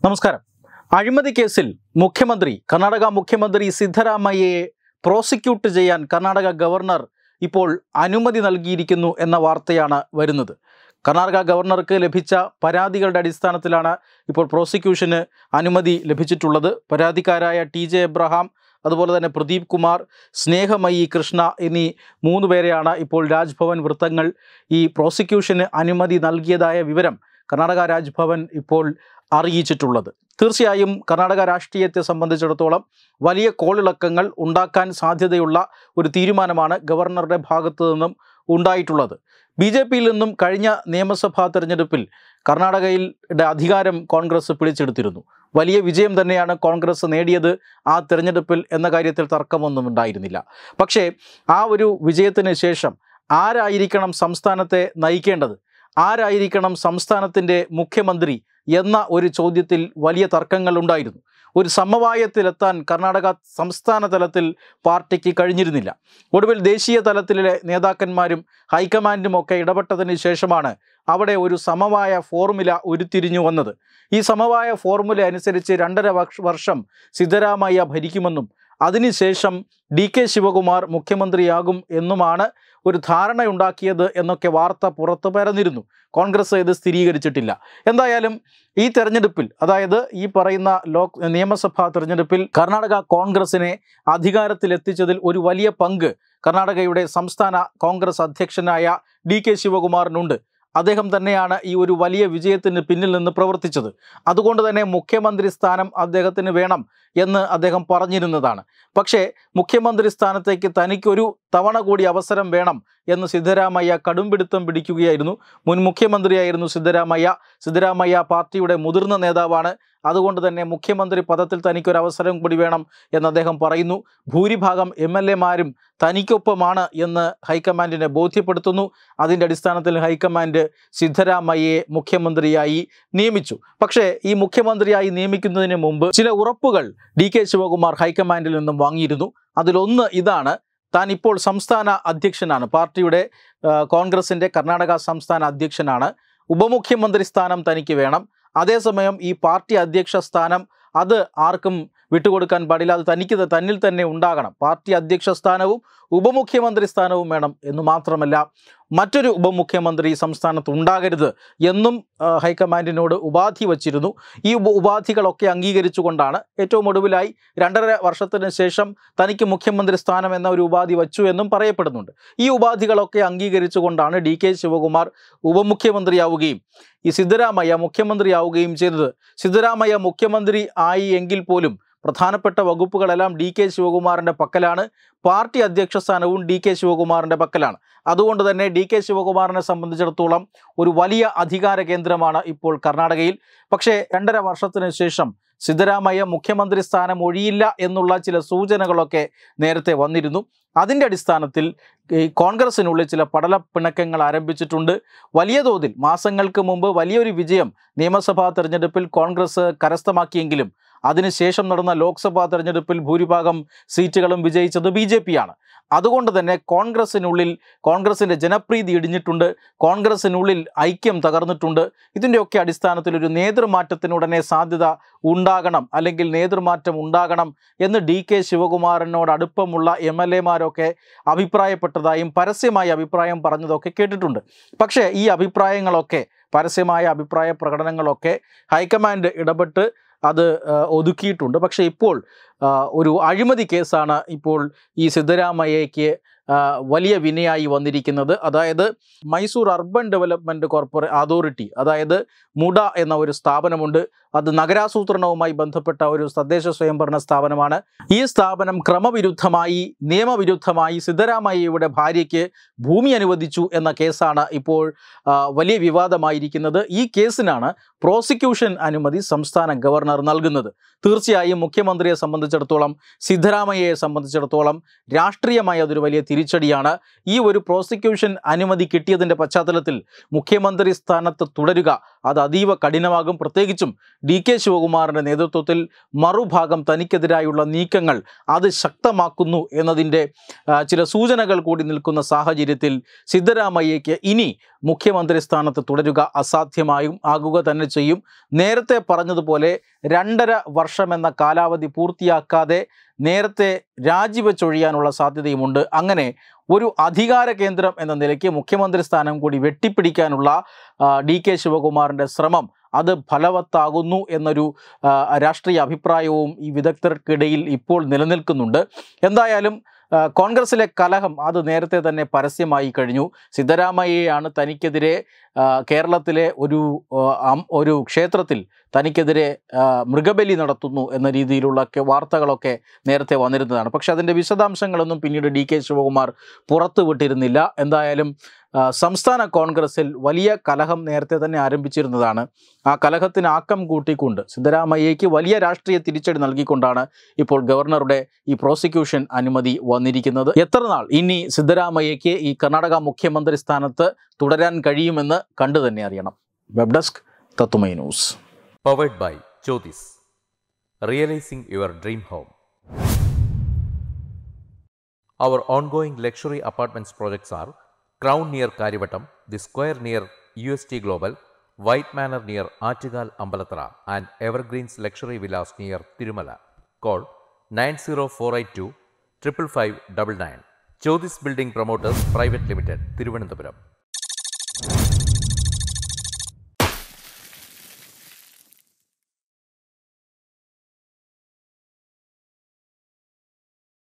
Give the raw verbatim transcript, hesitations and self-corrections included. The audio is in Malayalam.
നമസ്കാരം. അഴിമതി കേസിൽ മുഖ്യമന്ത്രി കർണാടക മുഖ്യമന്ത്രി സിദ്ധരാമയ്യയെ പ്രോസിക്യൂട്ട് ചെയ്യാൻ കർണാടക ഗവർണർ ഇപ്പോൾ അനുമതി നൽകിയിരിക്കുന്നു എന്ന വാർത്തയാണ് വരുന്നത്. കർണാടക ഗവർണർക്ക് ലഭിച്ച പരാതികളുടെ അടിസ്ഥാനത്തിലാണ് ഇപ്പോൾ പ്രോസിക്യൂഷന് അനുമതി ലഭിച്ചിട്ടുള്ളത്. പരാതിക്കാരായ ടി ജെ എബ്രഹാം, അതുപോലെ തന്നെ പ്രദീപ് കുമാർ, സ്നേഹമയി കൃഷ്ണ എന്നീ മൂന്ന് പേരെയാണ് ഇപ്പോൾ രാജ്ഭവൻ വൃത്തങ്ങൾ ഈ പ്രോസിക്യൂഷന് അനുമതി നൽകിയതായ വിവരം കർണാടക രാജ്ഭവൻ ഇപ്പോൾ അറിയിച്ചിട്ടുള്ളത്. തീർച്ചയായും കർണാടക രാഷ്ട്രീയത്തെ സംബന്ധിച്ചിടത്തോളം വലിയ കോളിളക്കങ്ങൾ ഉണ്ടാക്കാൻ സാധ്യതയുള്ള ഒരു തീരുമാനമാണ് ഗവർണറുടെ ഭാഗത്തു നിന്നും ഉണ്ടായിട്ടുള്ളത്. ബി ജെ പിയിൽ നിന്നും കഴിഞ്ഞ നിയമസഭാ തെരഞ്ഞെടുപ്പിൽ കർണാടകയിലെ അധികാരം കോൺഗ്രസ് പിടിച്ചെടുത്തിരുന്നു. വലിയ വിജയം തന്നെയാണ് കോൺഗ്രസ് നേടിയത് ആ തെരഞ്ഞെടുപ്പിൽ എന്ന കാര്യത്തിൽ തർക്കമൊന്നും ഉണ്ടായിരുന്നില്ല. പക്ഷേ ആ ഒരു വിജയത്തിന് ശേഷം ആരായിരിക്കണം സംസ്ഥാനത്തെ നയിക്കേണ്ടത്, ആരായിരിക്കണം സംസ്ഥാനത്തിൻ്റെ മുഖ്യമന്ത്രി എന്ന ഒരു ചോദ്യത്തിൽ വലിയ തർക്കങ്ങൾ ഉണ്ടായിരുന്നു. ഒരു സമവായത്തിലെത്താൻ കർണാടക സംസ്ഥാന തലത്തിൽ പാർട്ടിക്ക് കഴിഞ്ഞിരുന്നില്ല. ഒടുവിൽ ദേശീയ തലത്തിലെ നേതാക്കന്മാരും ഹൈക്കമാൻഡും ഒക്കെ ഇടപെട്ടതിന് ശേഷമാണ് അവിടെ ഒരു സമവായ ഫോർമുല ഉരുത്തിരിഞ്ഞു വന്നത്. ഈ സമവായ ഫോർമുല അനുസരിച്ച് രണ്ടര വർഷം സിദ്ധരാമയ്യ ഭരിക്കുമെന്നും അതിനുശേഷം ഡി കെ ശിവകുമാർ മുഖ്യമന്ത്രിയാകും എന്നുമാണ് ഒരു ധാരണയുണ്ടാക്കിയത് എന്നൊക്കെ വാർത്ത പുറത്തു പരന്നിരുന്നു. കോൺഗ്രസ് ഇത് സ്ഥിരീകരിച്ചിട്ടില്ല. എന്തായാലും ഈ തെരഞ്ഞെടുപ്പിൽ, അതായത് ഈ പറയുന്ന ലോക് നിയമസഭാ തെരഞ്ഞെടുപ്പിൽ കർണാടക കോൺഗ്രസിനെ അധികാരത്തിലെത്തിച്ചതിൽ ഒരു വലിയ പങ്ക് കർണാടകയുടെ സംസ്ഥാന കോൺഗ്രസ് അധ്യക്ഷനായ ഡി കെ ശിവകുമാറിനുണ്ട്. അദ്ദേഹം തന്നെയാണ് ഈ ഒരു വലിയ വിജയത്തിന് പിന്നിൽ നിന്ന് പ്രവർത്തിച്ചത്. അതുകൊണ്ട് തന്നെ മുഖ്യമന്ത്രി സ്ഥാനം അദ്ദേഹത്തിന് വേണം എന്ന് അദ്ദേഹം പറഞ്ഞിരുന്നതാണ്. പക്ഷേ മുഖ്യമന്ത്രി സ്ഥാനത്തേക്ക് തനിക്കൊരു തവണ കൂടി അവസരം വേണം എന്ന് സിദ്ധരാമയ്യ കടുംപിടുത്തം പിടിക്കുകയായിരുന്നു. മുൻ മുഖ്യമന്ത്രിയായിരുന്നു സിദ്ധരാമയ്യ. സിദ്ധരാമയ്യ പാർട്ടിയുടെ മുതിർന്ന നേതാവാണ്. അതുകൊണ്ട് തന്നെ മുഖ്യമന്ത്രി പദത്തിൽ തനിക്കൊരവസരം കൂടി വേണം എന്ന് അദ്ദേഹം പറയുന്നു. ഭൂരിഭാഗം എം എൽ എമാരും തനിക്കൊപ്പമാണ് എന്ന് ഹൈക്കമാൻഡിനെ ബോധ്യപ്പെടുത്തുന്നു. അതിൻ്റെ അടിസ്ഥാനത്തിൽ ഹൈക്കമാൻഡ് സിദ്ധരാമയ്യയെ മുഖ്യമന്ത്രിയായി നിയമിച്ചു. പക്ഷേ ഈ മുഖ്യമന്ത്രിയായി നിയമിക്കുന്നതിന് മുമ്പ് ചില ഉറപ്പുകൾ ഡി കെ ശിവകുമാർ ഹൈക്കമാൻഡിൽ നിന്നും വാങ്ങിയിരുന്നു. അതിലൊന്ന് ഇതാണ്: താൻ ഇപ്പോൾ സംസ്ഥാന അധ്യക്ഷനാണ്, പാർട്ടിയുടെ കോൺഗ്രസിൻ്റെ കർണാടക സംസ്ഥാന അധ്യക്ഷനാണ്. ഉപമുഖ്യമന്ത്രി സ്ഥാനം തനിക്ക് വേണം. അതേസമയം ഈ പാർട്ടി അധ്യക്ഷ സ്ഥാനം അത് ആർക്കും വിട്ടുകൊടുക്കാൻ പാടില്ല, അത് തനിക്ക് തന്നിൽ തന്നെ ഉണ്ടാകണം. പാർട്ടി അധ്യക്ഷ സ്ഥാനവും ഉപമുഖ്യമന്ത്രി സ്ഥാനവും വേണം എന്ന് മാത്രമല്ല, മറ്റൊരു ഉപമുഖ്യമന്ത്രി സംസ്ഥാനത്ത് ഉണ്ടാകരുത് എന്നും ഹൈക്കമാൻഡിനോട് ഉപാധി വച്ചിരുന്നു. ഈ ഉപാധികളൊക്കെ അംഗീകരിച്ചുകൊണ്ടാണ് ഏറ്റവും ഒടുവിലായി രണ്ടര വർഷത്തിന് ശേഷം തനിക്ക് മുഖ്യമന്ത്രി സ്ഥാനം എന്ന ഒരു ഉപാധി വച്ചു എന്നും പറയപ്പെടുന്നുണ്ട്. ഈ ഉപാധികളൊക്കെ അംഗീകരിച്ചുകൊണ്ടാണ് ഡി കെ ശിവകുമാർ ഉപമുഖ്യമന്ത്രിയാവുകയും ഈ സിദ്ധരാമയ്യ മുഖ്യമന്ത്രിയാവുകയും ചെയ്തത്. സിദ്ധരാമയ്യ മുഖ്യമന്ത്രി ആയി എങ്കിൽ പോലും പ്രധാനപ്പെട്ട വകുപ്പുകളെല്ലാം ഡി കെ ശിവകുമാറിൻ്റെ പക്കലാണ്. പാർട്ടി അധ്യക്ഷ സ്ഥാനവും ഡി കെ ശിവകുമാറിൻ്റെ പക്കലാണ്. അതുകൊണ്ട് തന്നെ ഡി കെ ശിവകുമാറിനെ സംബന്ധിച്ചിടത്തോളം ഒരു വലിയ അധികാര കേന്ദ്രമാണ് ഇപ്പോൾ കർണാടകയിൽ. പക്ഷേ രണ്ടര വർഷത്തിന് ശേഷം സിദ്ധരാമയ്യ മുഖ്യമന്ത്രി സ്ഥാനം ഒഴിയില്ല എന്നുള്ള ചില സൂചനകളൊക്കെ നേരത്തെ വന്നിരുന്നു. അതിൻ്റെ അടിസ്ഥാനത്തിൽ ഈ കോൺഗ്രസിനുള്ളിൽ ചില പടലപ്പിണക്കങ്ങൾ ആരംഭിച്ചിട്ടുണ്ട്. വലിയ തോതിൽ മാസങ്ങൾക്ക് മുമ്പ് വലിയൊരു വിജയം നിയമസഭാ തെരഞ്ഞെടുപ്പിൽ കോൺഗ്രസ് കരസ്ഥമാക്കിയെങ്കിലും അതിനുശേഷം നടന്ന ലോക്സഭാ തെരഞ്ഞെടുപ്പിൽ ഭൂരിഭാഗം സീറ്റുകളും വിജയിച്ചത് ബി ജെ പിയാണ്. അതുകൊണ്ട് തന്നെ കോൺഗ്രസിനുള്ളിൽ കോൺഗ്രസിൻ്റെ ജനപ്രീതി ഇടിഞ്ഞിട്ടുണ്ട്, കോൺഗ്രസിനുള്ളിൽ ഐക്യം തകർന്നിട്ടുണ്ട്. ഇതിൻ്റെയൊക്കെ അടിസ്ഥാനത്തിൽ ഒരു നേതൃമാറ്റത്തിനുടനെ സാധ്യത ഉണ്ടാകണം, അല്ലെങ്കിൽ നേതൃമാറ്റം ഉണ്ടാകണം എന്ന് ഡി കെ ശിവകുമാറിനോട് അടുപ്പമുള്ള എം എൽ എമാരൊക്കെ അഭിപ്രായപ്പെട്ടതായും പരസ്യമായി അഭിപ്രായം പറഞ്ഞതൊക്കെ കേട്ടിട്ടുണ്ട്. പക്ഷേ ഈ അഭിപ്രായങ്ങളൊക്കെ, പരസ്യമായ അഭിപ്രായ പ്രകടനങ്ങളൊക്കെ ഹൈക്കമാൻഡ് ഇടപെട്ട് അത് ഒതുക്കിയിട്ടുണ്ട്. പക്ഷേ ഇപ്പോൾ ഒരു അഴിമതി കേസാണ് ഇപ്പോൾ ഈ സിദ്ധരാമയ്യയ്ക്ക് വലിയ വിനയായി വന്നിരിക്കുന്നത്. അതായത് Mysore urban development corporation authority, അതായത് മുഡ എന്ന ഒരു സ്ഥാപനമുണ്ട്. അത് നഗരാസൂത്രണവുമായി ബന്ധപ്പെട്ട ഒരു തദ്ദേശ സ്വയംഭരണ സ്ഥാപനമാണ്. ഈ സ്ഥാപനം ക്രമവിരുദ്ധമായി, നിയമവിരുദ്ധമായി സിദ്ധരാമയ്യയുടെ ഭാര്യയ്ക്ക് ഭൂമി അനുവദിച്ചു എന്ന കേസാണ് ഇപ്പോൾ വലിയ വിവാദമായിരിക്കുന്നത്. ഈ കേസിനാണ് പ്രോസിക്യൂഷൻ അനുമതി സംസ്ഥാന ഗവർണർ നൽകുന്നത്. തീർച്ചയായും മുഖ്യമന്ത്രിയെ സംബന്ധിച്ചിടത്തോളം, സിദ്ധരാമയ്യയെ സംബന്ധിച്ചിടത്തോളം രാഷ്ട്രീയമായി അതൊരു വലിയ തിരിച്ചടിയാണ്. ഈ ഒരു പ്രോസിക്യൂഷൻ അനുമതി കിട്ടിയതിൻ്റെ പശ്ചാത്തലത്തിൽ മുഖ്യമന്ത്രി സ്ഥാനത്ത് തുടരുക, അത് അതീവ കഠിനമാകും. പ്രത്യേകിച്ചും ഡി കെ ശിവകുമാറിൻ്റെ നേതൃത്വത്തിൽ മറുഭാഗം തനിക്കെതിരായുള്ള നീക്കങ്ങൾ അത് ശക്തമാക്കുന്നു എന്നതിൻ്റെ ചില സൂചനകൾ കൂടി നിൽക്കുന്ന സാഹചര്യത്തിൽ സിദ്ധരാമയ്യയ്ക്ക് ഇനി മുഖ്യമന്ത്രി സ്ഥാനത്ത് തുടരുക അസാധ്യമായും ആകുക തന്നെ ചെയ്യും. നേരത്തെ പറഞ്ഞതുപോലെ രണ്ടര വർഷമെന്ന കാലാവധി പൂർത്തിയാക്കാതെ നേരത്തെ രാജിവെച്ചൊഴിയാനുള്ള സാധ്യതയുമുണ്ട്. അങ്ങനെ ഒരു അധികാര കേന്ദ്രം എന്ന നിലയ്ക്ക് മുഖ്യമന്ത്രി സ്ഥാനം കൂടി വെട്ടിപ്പിടിക്കാനുള്ള ഡി കെ ശിവകുമാറിൻ്റെ ശ്രമം അത് ഫലവത്താകുന്നു എന്നൊരു രാഷ്ട്രീയ അഭിപ്രായവും ഈ വിദഗ്ധർക്കിടയിൽ ഇപ്പോൾ നിലനിൽക്കുന്നുണ്ട്. എന്തായാലും കോൺഗ്രസിലെ കലഹം അത് നേരത്തെ തന്നെ പരസ്യമായി കഴിഞ്ഞു. സിദ്ധരാമയ്യയാണ് തനിക്കെതിരെ കേരളത്തിലെ ഒരു ഒരു ക്ഷേത്രത്തിൽ തനിക്കെതിരെ മൃഗബലി നടത്തുന്നു എന്ന രീതിയിലുള്ള വാർത്തകളൊക്കെ നേരത്തെ വന്നിരുന്നതാണ്. പക്ഷെ അതിൻ്റെ വിശദാംശങ്ങളൊന്നും പിന്നീട് ഡി കെ ശിവകുമാർ പുറത്തുവിട്ടിരുന്നില്ല. എന്തായാലും സംസ്ഥാന കോൺഗ്രസിൽ വലിയ കലഹം നേരത്തെ തന്നെ ആരംഭിച്ചിരുന്നതാണ്. ആ കലഹത്തിന് ആക്കം കൂട്ടിക്കൊണ്ട് സിദ്ധരാമയ്യയ്ക്ക് വലിയ രാഷ്ട്രീയ തിരിച്ചടി നൽകിക്കൊണ്ടാണ് ഇപ്പോൾ ഗവർണറുടെ ഈ പ്രോസിക്യൂഷൻ അനുമതി വന്നിരിക്കുന്നത്. എത്ര നാൾ ഇനി സിദ്ധരാമയ്യയ്ക്ക് ഈ കർണാടക മുഖ്യമന്ത്രി സ്ഥാനത്ത് തുടരാൻ കഴിയുമെന്ന് കണ്ടു തന്നെ അറിയണം. വെബ് ഡെസ്ക് തത്തുമൈ news. Powered by Jyothis, realising your dream home. Our ongoing luxury apartments projects are Crown near Karivattam, The Square near U S T Global, White Manor near Aattugal Ambalathara, and Evergreens Luxury Villas near Tirumala. Call nine zero four eight two five five five nine nine. Jyothis Building Promoters Private Limited, Thiruvananthapuram.